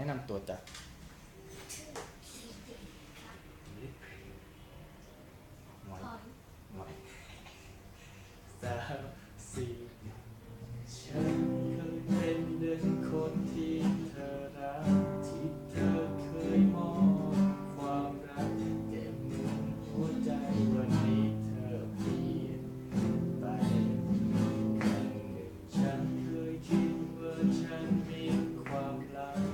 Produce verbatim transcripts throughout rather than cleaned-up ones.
นะนำตัวจ้ะหน่อยหน่อยสามสี่ฉันเคยเป็นหนึ่งคนที่เธอรักที่เธอเคยมอบความรักเก็บมุนหัวใจวันนี้เธอเปลี่ยนไปครั้งหนึ่งฉันเคยคิดว่าฉันมีความรัก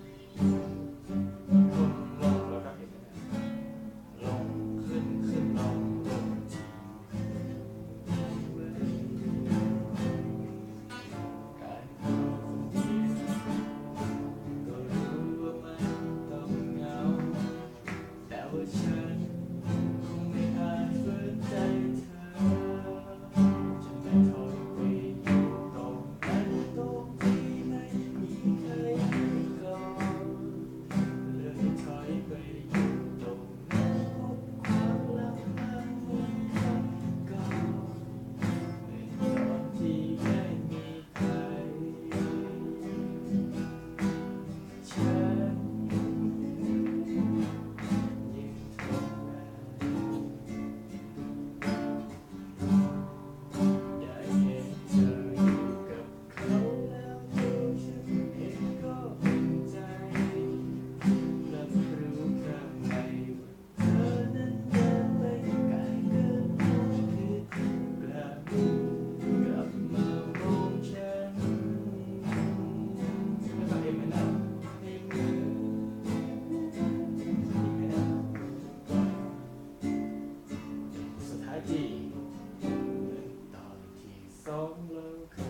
คนลงแล้วก็เห็นไหมลงขึ้นขึ้นลงลงทีการอยู่คนเดียวก็รู้ว่ามันต้องเหงาแต่ว่าฉันคงไม่อาจฝืนใจเธอฉันไม่ถอยไปอยู่ตรงนั้นตรงที่ไม่มีใครอยู่ก่อนเลยถอยไปอยู่ตรงนั้นพบความลับมันวนกลับก่อนในตอนที่ไม่มีใครฉันยิ่งทำงานได้เห็นเธออยู่กับเขาแล้วตัวฉันเองก็เป็นใจรับรู้ข้างในว่าเธอนั้นเดินไปไกลเกินพอที่กลับกลับมามองฉันแล้วก็เอ็มไม่นับให้มืออีกไม่นับสุดท้ายที่เหมือนตอนที่สองเราเค